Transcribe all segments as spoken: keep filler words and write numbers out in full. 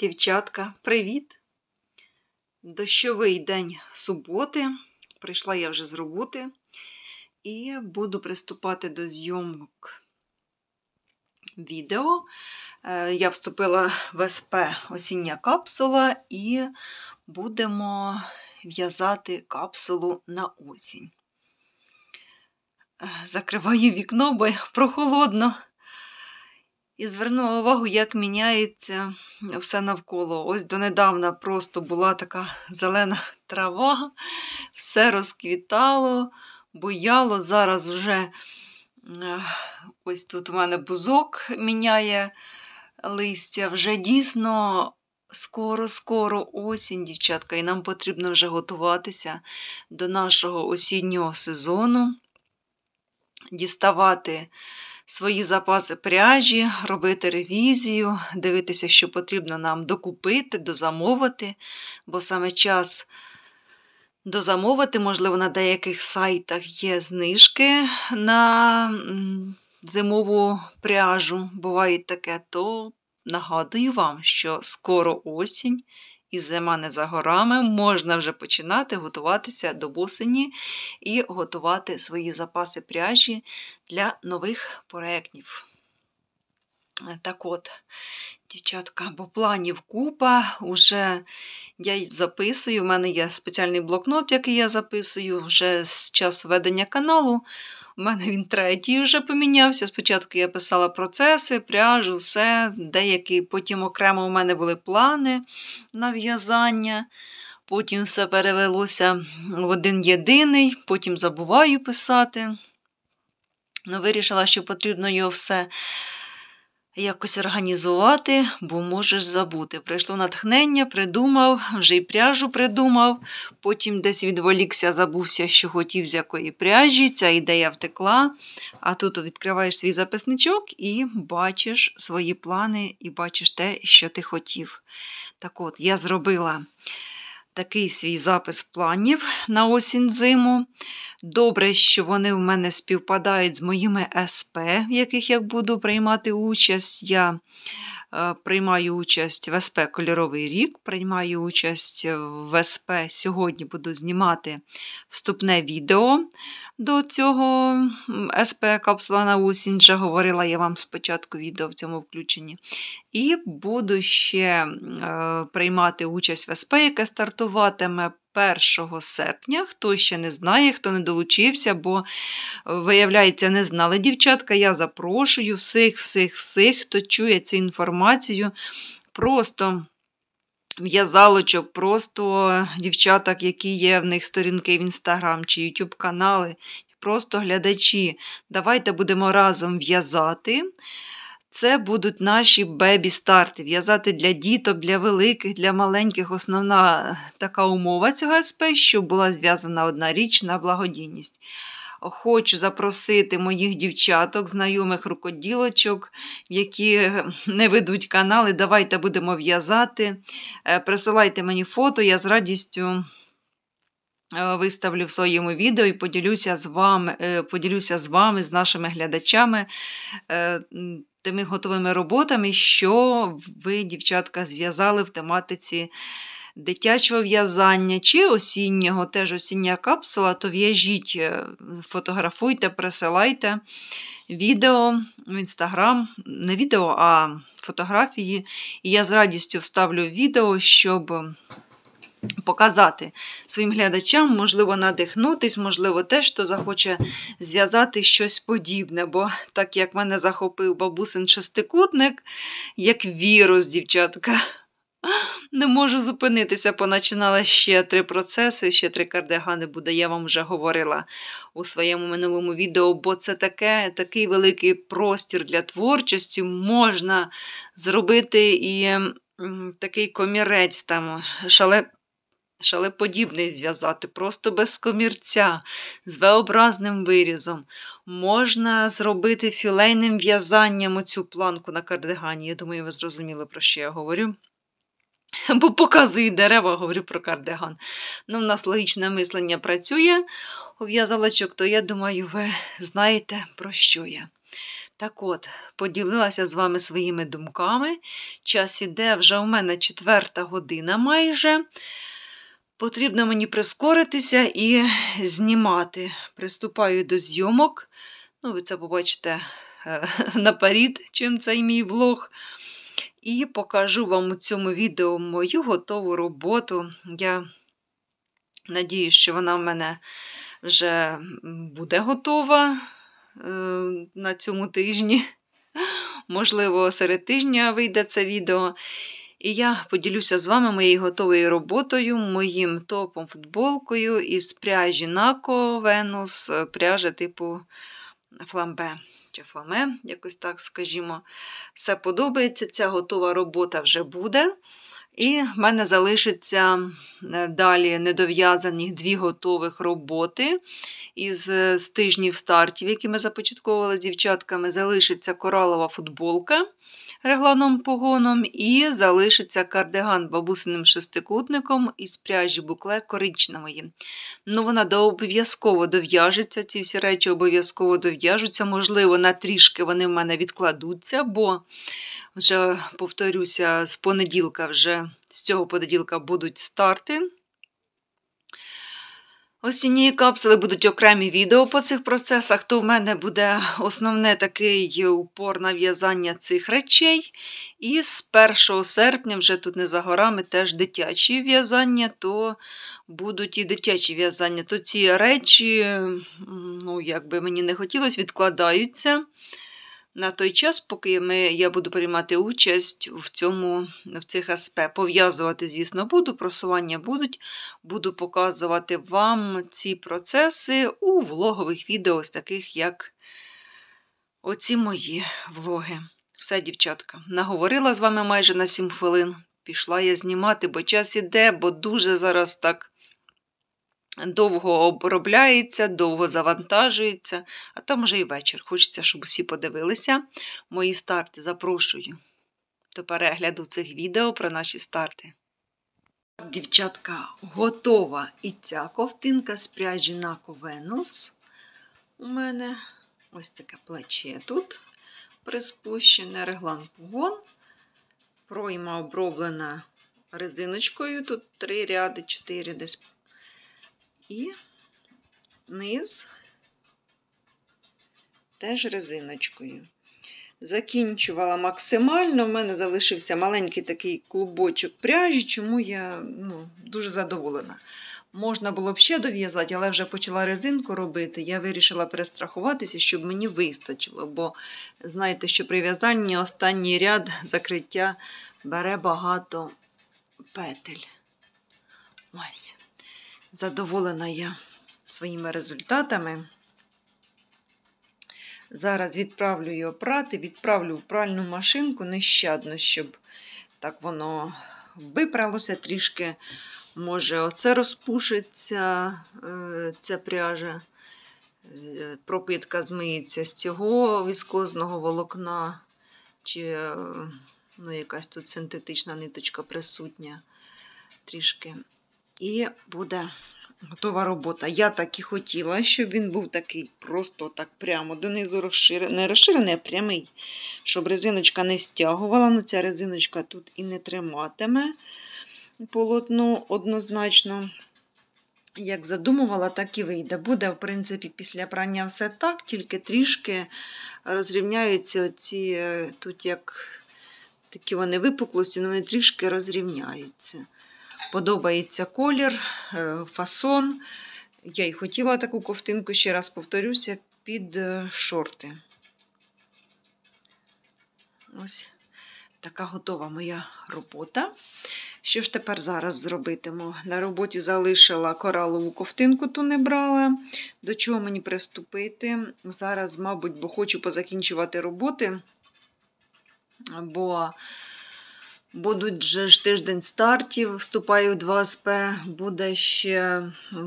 Дівчатка, привіт! Дощовий день суботи. Прийшла я вже з роботи і буду приступати до зйомок відео. Я вступила в СП осіння капсула і будемо в'язати капсулу на осінь. Закриваю вікно, бо прохолодно. І звернула увагу, як міняється все навколо. Ось донедавна просто була така зелена трава, все розквітало, буяло. Зараз вже ось тут у мене бузок міняє листя. Вже дійсно скоро-скоро осінь, дівчатка, і нам потрібно вже готуватися до нашого осіннього сезону, діставати свої запаси пряжі, робити ревізію, дивитися, що потрібно нам докупити, дозамовити, бо саме час дозамовити, можливо, на деяких сайтах є знижки на зимову пряжу, буває таке, то нагадую вам, що скоро осінь і зима не за горами, можна вже починати готуватися до осені і готувати свої запаси пряжі для нових проєктів. Так от, дівчатка, бо планів купа, вже я записую, в мене є спеціальний блокнот, який я записую вже з часу ведення каналу. У мене він третій вже помінявся. Спочатку я писала процеси, пряжу, все, деякі, потім окремо у мене були плани на в'язання, потім все перевелося в один єдиний, потім забуваю писати. Ну, вирішила, що потрібно його все якось організувати, бо можеш забути. Прийшло натхнення, придумав, вже і пряжу придумав, потім десь відволікся, забувся, що хотів з якої пряжі, ця ідея втекла, а тут відкриваєш свій записничок і бачиш свої плани, і бачиш те, що ти хотів. Так от, я зробила такий свій запис планів на осінь-зиму. Добре, що вони в мене співпадають з моїми СП, в яких я буду приймати участь. Я е, приймаю участь в СП «Кольоровий рік», приймаю участь в СП, сьогодні буду знімати вступне відео до цього СП «Капсула на осінь», вже говорила я вам спочатку відео в цьому включенні. І буду ще е, приймати участь в СП, яке стартуватиме першого серпня. Хто ще не знає, хто не долучився, бо, виявляється, не знали, дівчатка, я запрошую всіх-всіх-всіх, хто чує цю інформацію, просто в'язалочок, просто дівчаток, які є в них сторінки в Інстаграм чи Ютуб канали, просто глядачі. Давайте будемо разом в'язати. Це будуть наші бебі-старти. В'язати для діток, для великих, для маленьких. Основна така умова цього СП, щоб була зв'язана одна річ на благодійність. Хочу запросити моїх дівчаток, знайомих рукоділочок, які не ведуть канали. Давайте будемо в'язати. Присилайте мені фото, я з радістю виставлю в своєму відео і поділюся з вами, поділюся з вами, з нашими глядачами, тими готовими роботами, що ви, дівчатка, зв'язали в тематиці дитячого в'язання чи осіннього, теж осіння капсула, то в'яжіть, фотографуйте, присилайте відео в Інстаграм, не відео, а фотографії. І я з радістю вставлю відео, щоб показати своїм глядачам, можливо, надихнутись, можливо, теж, хто захоче зв'язати щось подібне, бо так як мене захопив бабусин шестикутник, як вірус, дівчатка, не можу зупинитися, поначинала ще три процеси, ще три кардигани буде, я вам вже говорила у своєму минулому відео, бо це таке, такий великий простір для творчості, можна зробити і м, такий комірець, там, шале, шалеподібний зв'язати, просто без комірця, з V-образним вирізом. Можна зробити філейним в'язанням оцю планку на кардигані. Я думаю, ви зрозуміли, про що я говорю. Бо показую дерева, говорю про кардиган. Ну, в нас логічне мислення працює у в'язалочок, то я думаю, ви знаєте, про що я. Так от, поділилася з вами своїми думками. Час іде, вже у мене четверта година майже. Потрібно мені прискоритися і знімати. Приступаю до зйомок. Ну, ви це побачите наперед, чим цей мій влог. І покажу вам у цьому відео мою готову роботу. Я надіюсь, що вона в мене вже буде готова на цьому тижні. Можливо, серед тижня вийде це відео. І я поділюся з вами моєю готовою роботою, моїм топом футболкою із пряжі Нако Venus, пряжа типу фламбе чи фламе, якось так скажімо. Все подобається, ця готова робота вже буде. І в мене залишиться далі недов'язані дві готових роботи із з тижнів стартів, які ми започатковували з дівчатками. Залишиться коралова футболка регланом погоном і залишиться кардиган бабусиним шестикутником із пряжі букле коричневої. Ну, вона обов'язково дов'яжеться, ці всі речі обов'язково дов'яжуться. Можливо, на трішки вони в мене відкладуться, бо вже, повторюся, з понеділка вже, з цього понеділка будуть старти. Осінні капсули будуть окремі відео по цих процесах, то в мене буде основне такий упор на в'язання цих речей. І з першого серпня, вже тут не за горами, теж дитячі в'язання, то будуть і дитячі в'язання. То ці речі, ну, як би мені не хотілося, відкладаються на той час, поки ми, я буду приймати участь в цьому, в цих ес пе. Пов'язувати, звісно, буду, просування будуть. Буду показувати вам ці процеси у влогових відео, ось таких, як оці мої влоги. Все, дівчатка, наговорила з вами майже на сім хвилин. Пішла я знімати, бо час іде, бо дуже зараз так довго обробляється, довго завантажується, а там вже і вечір. Хочеться, щоб усі подивилися мої старти. Запрошую до перегляду цих відео про наші старти. Дівчатка, готова і ця ковтинка з пряжі Нако Venus. У мене ось таке плече тут приспущене, реглан погон. Пройма оброблена резиночкою, тут три ряди, чотири десь. І низ теж резиночкою. Закінчувала максимально, в мене залишився маленький такий клубочок пряжі, чому я ну, дуже задоволена. Можна було б ще дов'язати, але вже почала резинку робити. Я вирішила перестрахуватися, щоб мені вистачило, бо знаєте, що при в'язанні останній ряд закриття бере багато петель. Ось. Задоволена я своїми результатами. Зараз відправлю її прати, відправлю в пральну машинку нещадно, щоб так воно випралося трішки. Може, оце розпушиться, ця пряжа, пропитка змиється з цього віскозного волокна, чи ну, якась тут синтетична ниточка присутня трішки. І буде готова робота. Я так і хотіла, щоб він був такий просто так прямо донизу розширений. Не розширений, а прямий. Щоб резиночка не стягувала. Ну, ця резиночка тут і не триматиме полотно однозначно. Як задумувала, так і вийде. Буде, в принципі, після прання все так, тільки трішки розрівняються оці, тут як такі вони випуклості, але вони трішки розрівняються. Подобається колір, фасон. Я й хотіла таку ковтинку, ще раз повторюся, під шорти. Ось така готова моя робота. Що ж тепер зараз зробитиму? На роботі залишила коралову ковтинку, ту не брала. До чого мені приступити? Зараз, мабуть, бо хочу позакінчувати роботи, бо будуть же ж тиждень стартів, вступаю в два ес пе, буде ще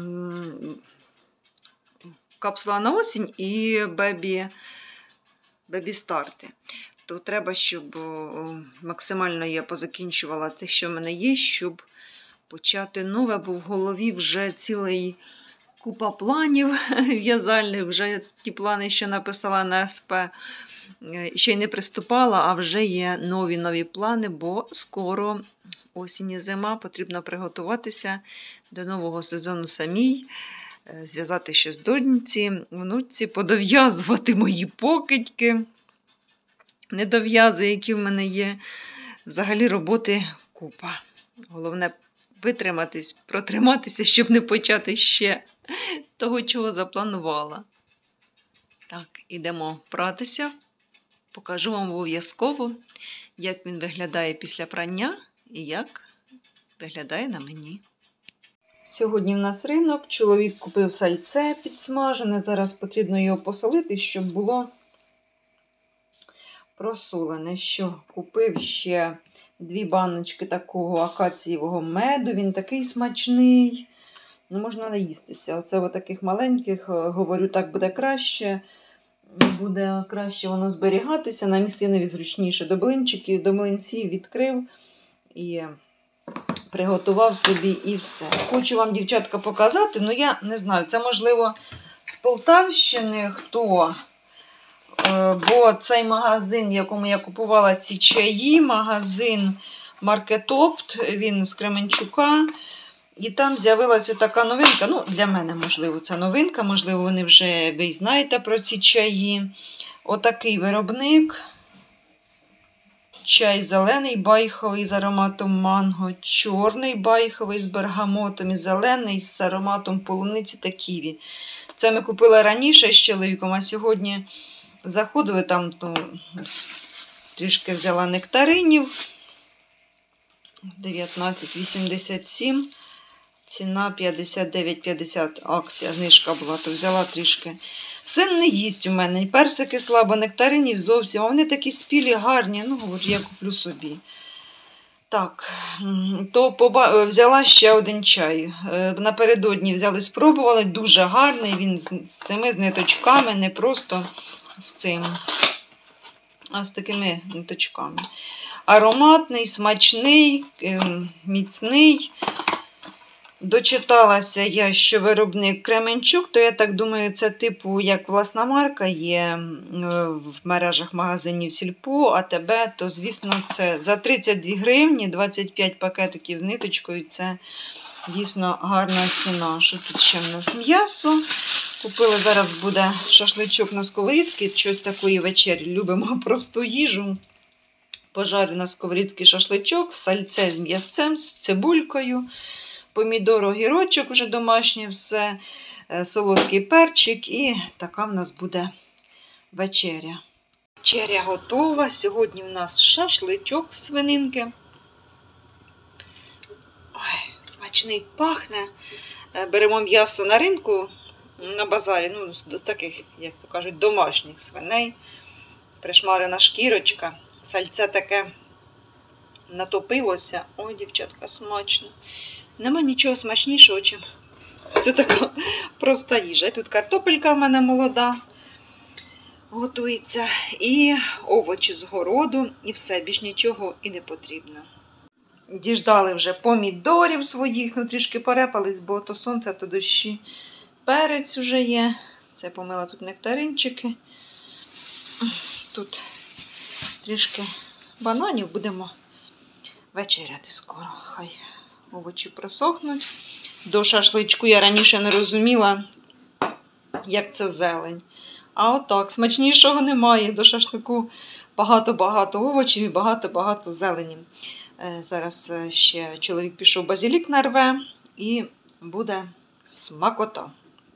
капсула на осінь і бебі, бебі старти. То треба, щоб максимально я позакінчувала те, що в мене є, щоб почати нове, бо в голові вже цілий купа планів в'язальних, вже ті плани, що написала на ес пе, ще й не приступала, а вже є нові-нові плани, бо скоро осінь і зима, потрібно приготуватися до нового сезону самій, зв'язати щось доньці, внуці, подов'язувати мої покидьки, недов'язи, які в мене є. Взагалі роботи купа. Головне витриматись, протриматися, щоб не почати ще того, чого запланувала. Так, ідемо пратися. Покажу вам обов'язково, як він виглядає після прання і як виглядає на мені. Сьогодні в нас ринок. Чоловік купив сальце підсмажене. Зараз потрібно його посолити, щоб було просолене. Що? Купив ще дві баночки такого акацієвого меду. Він такий смачний. Ну, можна наїстися. Оце в таких маленьких, говорю, так буде краще. Буде краще воно зберігатися. На місцинові зручніше. До блинчиків, до млинців відкрив і приготував собі і все. Хочу вам, дівчатка, показати, ну я не знаю, це можливо з Полтавщини хто. Бо цей магазин, в якому я купувала ці чаї, магазин Маркетопт, він з Кременчука. І там з'явилася така новинка, ну для мене, можливо, це новинка, можливо, вони вже, ви знаєте про ці чаї. Отакий виробник. Чай зелений байховий з ароматом манго, чорний байховий з бергамотом і зелений з ароматом полуниці та ківі. Це ми купили раніше з чоловіком, а сьогодні заходили там, то трішки взяла нектаринів. дев'ятнадцять вісімдесят сім. Ціна п'ятдесят дев'ять п'ятдесят, акція, знижка була, то взяла трішки. Син не їсть у мене, персики слабо, нектаринів зовсім, а вони такі спілі, гарні, ну, говорю, я куплю собі. Так, то поба... взяла ще один чай. Напередодні взяли, спробували, дуже гарний, він з цими з ниточками, не просто з цим, а з такими ниточками. Ароматний, смачний, міцний. Дочиталася я, що виробник Кременчук, то я так думаю, це типу, як власна марка є в мережах магазинів Сільпо, АТБ, то, звісно, це за тридцять дві гривні, двадцять п'ять пакетиків з ниточкою, це дійсно гарна ціна. Що тут ще в нас? М'ясо. Купили, зараз буде шашличок на сковорідці, щось такої вечері, любимо просту їжу. Пожарю на сковорідці шашличок, сальце з м'ясцем, з цибулькою. Помідор, огірочок вже домашнє все, солодкий перчик і така в нас буде вечеря. Вечеря готова. Сьогодні в нас шашличок з свининки. Ой, смачний пахне. Беремо м'ясо на ринку, на базарі, ну, з таких, як то кажуть, домашніх свиней. Пришмарена шкірочка. Сальце таке натопилося. Ой, дівчатка, смачно. Нема нічого смачнішого, чим це така проста їжа. Тут картопелька в мене молода готується. І овочі з городу. І все, більш нічого і не потрібно. Діждали вже помідорів своїх. Ну, трішки порепались, бо то сонце, то дощі. Перець вже є. Це помила тут нектаринчики. Тут трішки бананів, будемо вечеряти скоро. Хай овочі просохнуть. До шашличку я раніше не розуміла, як це зелень. А отак, смачнішого немає. До шашлику багато-багато овочів і багато-багато зелені. Зараз ще чоловік пішов, базилік нарве і буде смакота.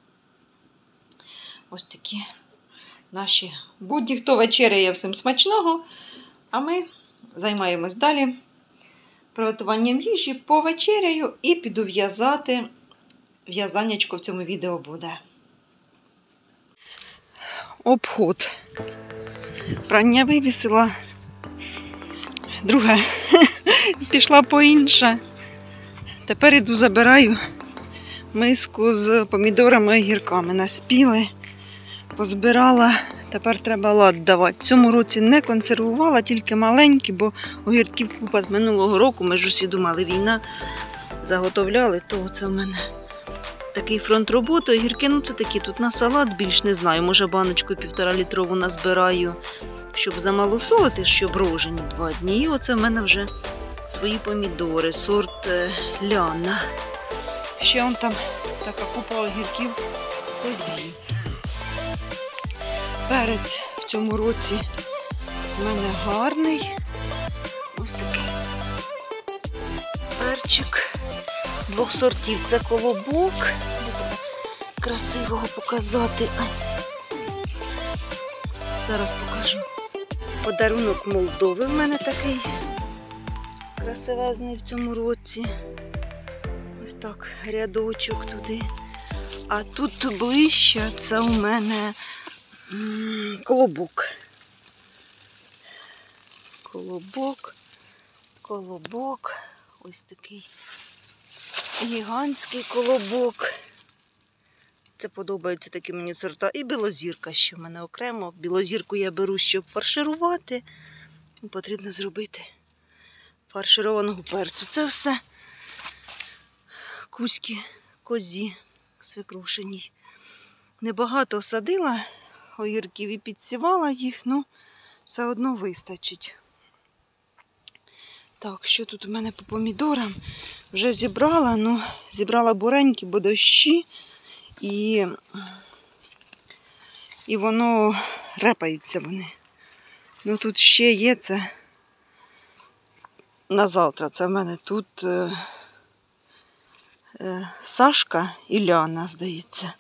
Ось такі наші будні. Хто вечеряє, всім смачного, а ми займаємось далі приготуванням їжі, повечеряю і піду в'язати. В'язаннячко в цьому відео буде. Обход. Прання вивісила. Друге. Пішла по інше. Тепер іду забираю миску з помідорами і огірками. Наспіли, позбирала. Тепер треба лад давати. В цьому році не консервувала, тільки маленькі, бо огірків купа з минулого року. Ми ж усі думали, війна, заготовляли, то це в мене такий фронт роботи. Огірки, ну це такі, тут на салат більш не знаю, може баночку півтора літрову назбираю. щоб замалосолити, щоб рожені два дні. І оце в мене вже свої помідори, сорт Ляна. Ще он там така купа огірків козі. Перець в цьому році в мене гарний. Ось такий перчик двох сортів. Це колобок. Красивого показати. Зараз покажу. Подарунок Молдови в мене такий красивезний в цьому році. Ось так, рядочок туди. А тут ближче це у мене м, колобок. Колобок, колобок. Ось такий гігантський колобок. Це подобаються такі мені сорта. І білозірка ще в мене окремо. Білозірку я беру, щоб фарширувати. Потрібно зробити фаршированого перцю. Це все кузькі козі свекрушені. Небагато садила огірків і підсівала їх, ну все одно вистачить. Так, що тут у мене по помідорам? Вже зібрала, ну зібрала буренькі, бо дощі. І, і воно репаються вони. Ну тут ще є це на завтра. Це в мене тут е, е, Сашка і Ляна, здається.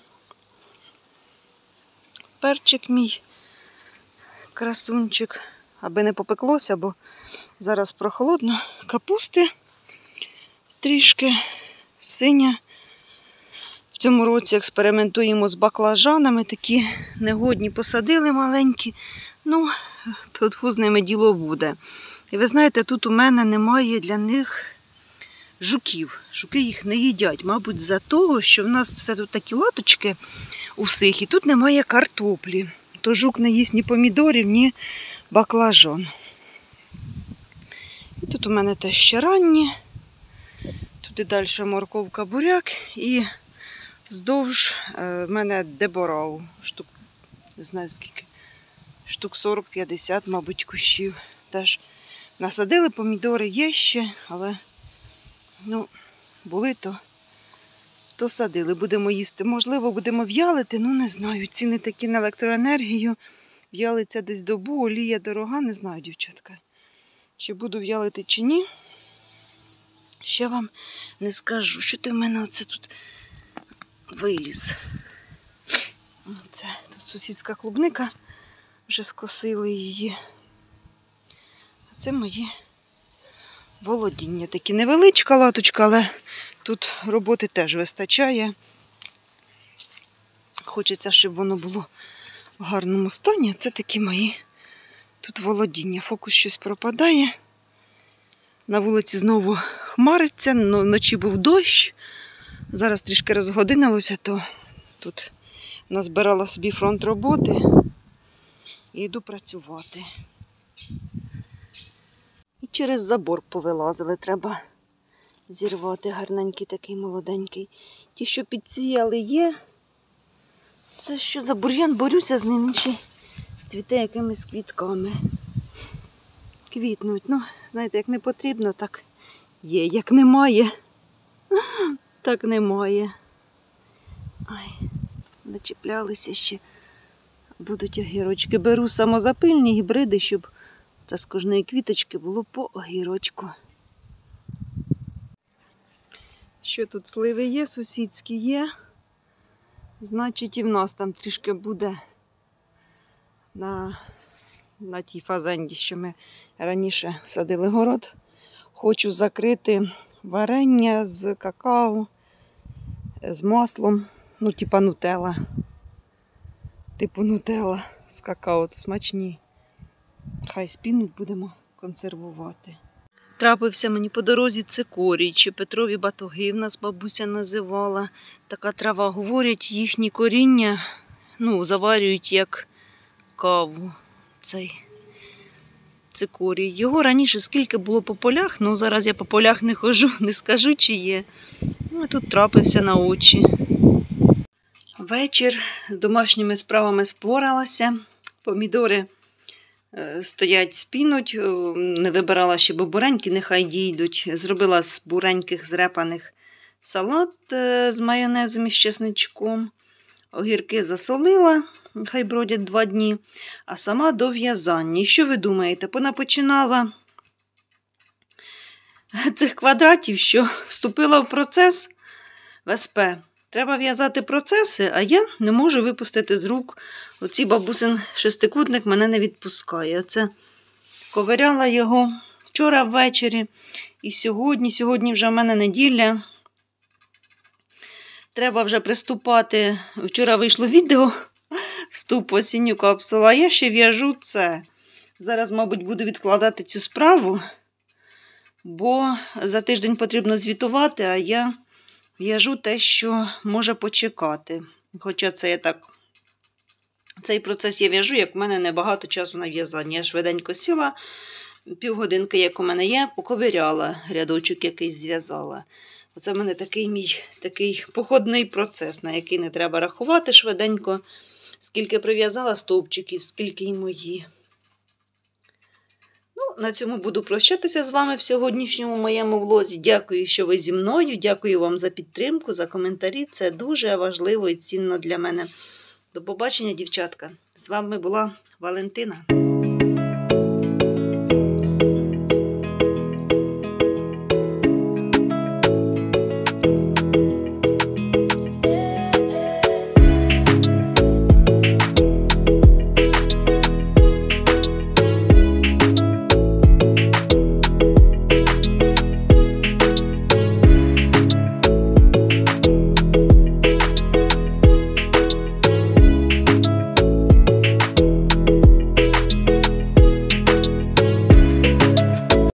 Перчик мій, красунчик, аби не попеклося, бо зараз прохолодно. Капусти трішки, синя. В цьому році експериментуємо з баклажанами, такі негодні посадили маленькі. Ну, підху з ними діло буде. І ви знаєте, тут у мене немає для них жуків. Жуки їх не їдять, мабуть, за того, що в нас все тут такі латочки у всіх, і тут немає картоплі. То жук не їсть ні помідорів, ні баклажан. І тут у мене теж ще ранні. Тут і далі морковка, буряк і вздовж в мене деборау. Штук, не знаю скільки, штук сорок-п'ятдесят, мабуть, кущів. Теж насадили помідори, є ще, але ну, були то, то садили. Будемо їсти. Можливо, будемо в'ялити, ну не знаю. Ціни такі на електроенергію. В'ялиться десь добу, олія дорога, не знаю, дівчатка. Чи буду в'ялити, чи ні. Ще вам не скажу, що ти в мене оце тут виліз. Це тут сусідська клубника, вже скосили її. А це мої володіння. Такі невеличка латочка, але тут роботи теж вистачає. Хочеться, щоб воно було в гарному стані. Це такі мої тут володіння. Фокус щось пропадає. На вулиці знову хмариться, вночі був дощ. Зараз трішки розгодинилося, то тут назбирала собі фронт роботи і йду працювати. І через забор повилазили, треба зірвати. Гарненький такий, молоденький. Ті, що підсіяли, є. Це що за бур'ян, борюся з ним, чи цвіте якимись квітками. Квітнуть, ну, знаєте, як не потрібно, так є. Як немає, так немає. Ай, начіплялися ще. Будуть огірочки. Беру самозапильні гібриди, щоб та з кожної квіточки було по огірочку. Що тут, сливи є, сусідські є. Значить, і в нас там трішки буде на, на тій фазенді, що ми раніше садили город. Хочу закрити варення з какао, з маслом, ну, типа нутелла. Типу нутелла з какао, то смачні. Хай спінуть, будемо консервувати. Трапився мені по дорозі цикорій, чи Петрові батоги в нас бабуся називала. Така трава, говорять, їхні коріння, ну, заварюють як каву, цей цикорій. Його раніше скільки було по полях, ну зараз я по полях не хожу, не скажу, чи є. Ну, тут трапився на очі. Вечір, з домашніми справами споралася. Помідори стоять, спінуть. Не вибирала ще, бо буреньки нехай дійдуть. Зробила з буреньких зрепаних салат з майонезом і з чесничком. Огірки засолила, хай бродять два дні, а сама до в'язання. І що ви думаєте? Понапочинала цих квадратів, що вступила в процес в ес пе. Треба в'язати процеси, а я не можу випустити з рук. Оці бабусин шестикутник мене не відпускає. Оце ковиряла його вчора ввечері і сьогодні. Сьогодні вже в мене неділя. Треба вже приступати. Вчора вийшло відео вступ осінню капсулу, а я ще в'яжу це. Зараз, мабуть, буду відкладати цю справу, бо за тиждень потрібно звітувати, а я в'яжу те, що може почекати. Хоча це я так, цей процес я в'яжу, як в мене небагато часу на в'язання. Я швиденько сіла, півгодинки, як у мене є, поковиряла, рядочок якийсь зв'язала. Оце в мене такий мій такий походний процес, на який не треба рахувати швиденько, скільки прив'язала стовпчиків, скільки й мої. Ну, на цьому буду прощатися з вами в сьогоднішньому моєму влозі. Дякую, що ви зі мною. Дякую вам за підтримку, за коментарі. Це дуже важливо і цінно для мене. До побачення, дівчатка. З вами була Валентина.